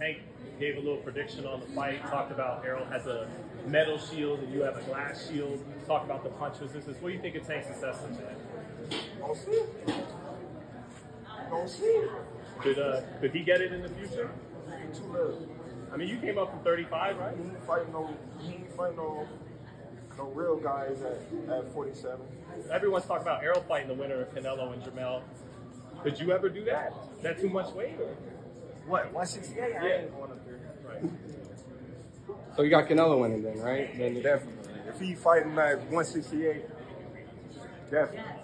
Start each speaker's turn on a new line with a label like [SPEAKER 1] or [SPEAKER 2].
[SPEAKER 1] Tank gave a little prediction on the fight, talked about Errol has a metal shield and you have a glass shield. Talk about the punch resistance. What do you think of Tank's assessment today?
[SPEAKER 2] Don't see. Don't see.
[SPEAKER 1] Could he get it in the future?
[SPEAKER 2] Too little.
[SPEAKER 1] I mean, you came up from 35, right?
[SPEAKER 2] He ain't fighting no real guys at 47.
[SPEAKER 1] Everyone's talking about Errol fighting the winner of Canelo and Jamel. Could you ever do that? Is that too much weight? Or?
[SPEAKER 2] What, 168?
[SPEAKER 1] Yeah.
[SPEAKER 2] I ain't going up there.
[SPEAKER 1] Right.
[SPEAKER 3] So you got Canelo winning then, right?
[SPEAKER 2] Definitely. If he fighting at 168, definitely.